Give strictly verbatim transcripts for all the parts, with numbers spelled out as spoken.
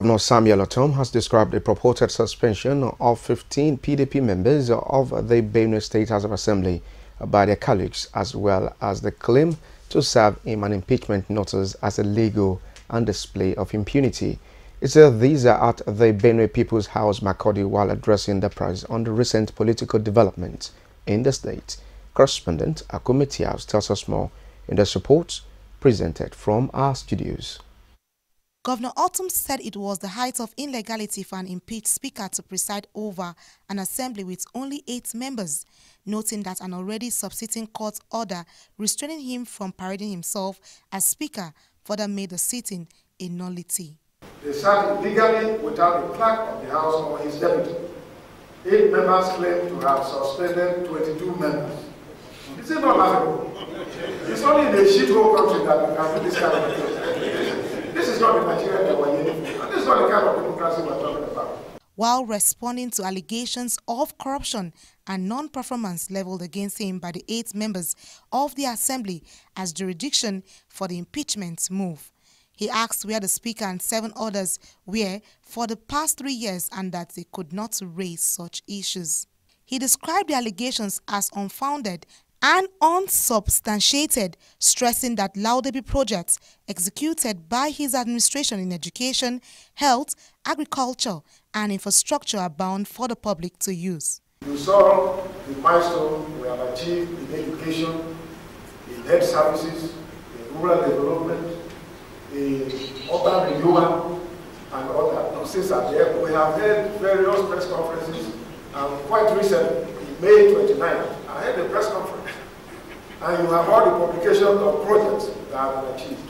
Governor Samuel Ortom has described the purported suspension of fifteen P D P members of the Benue State House of Assembly by their colleagues, as well as the claim to serve him an impeachment notice as illegal and display of impunity. It said these are at the Benue People's House, Makurdi, while addressing the press on the recent political developments in the state. Correspondent Akume Tiaus tells us more in the report presented from our studios. Governor Ortom said it was the height of illegality for an impeached speaker to preside over an assembly with only eight members, noting that an already subsisting court order restraining him from parading himself as speaker further made the sitting a nullity. They sat illegally without the clerk of the House or his deputy. Eight members claim to have suspended twenty-two members. This is not laughable. It's only in a shithole country that we can do this kind of thing. This is not the Nigeria that we're in. This is not the kind of democracy we're talking about. While responding to allegations of corruption and non-performance leveled against him by the eight members of the Assembly as jurisdiction for the impeachment move, he asked where the Speaker and seven others were for the past three years and that they could not raise such issues. He described the allegations as unfounded and unsubstantiated, stressing that Laudabi projects executed by his administration in education, health, agriculture, and infrastructure are bound for the public to use. You saw the milestone we have achieved in education, in health services, in rural development, in urban renewal, and other things are there. We have held various press conferences, and quite recently, in May twenty-ninth, I had a press conference. And you have all the publications of projects that have been achieved.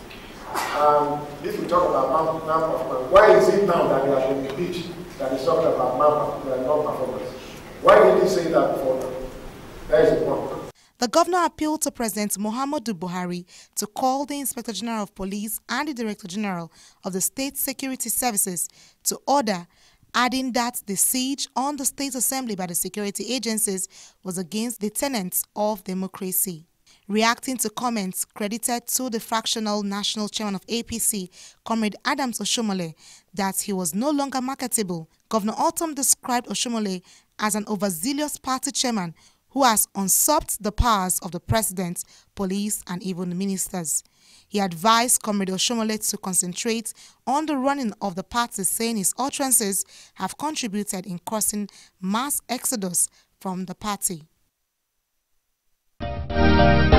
Um, if we talk about non-performance, why is it now that they have been impeached that is talking about non-performance? Why did he say that before now? That is the point. The governor appealed to President Muhammadu Buhari to call the Inspector General of Police and the Director General of the State Security Services to order, adding that the siege on the State Assembly by the security agencies was against the tenets of democracy. Reacting to comments credited to the fractional national chairman of A P C, Comrade Adams Oshomole, that he was no longer marketable, Governor Ortom described Oshomole as an overzealous party chairman who has usurped the powers of the president, police, and even the ministers. He advised Comrade Oshomole to concentrate on the running of the party, saying his utterances have contributed in causing mass exodus from the party.